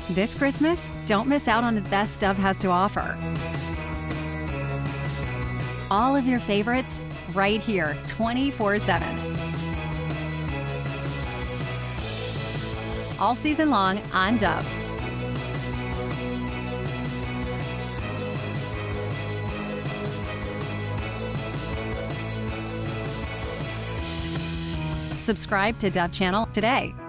This Christmas, don't miss out on the best Dove has to offer. All of your favorites right here 24/7. All season long on Dove. Subscribe to Dove Channel today.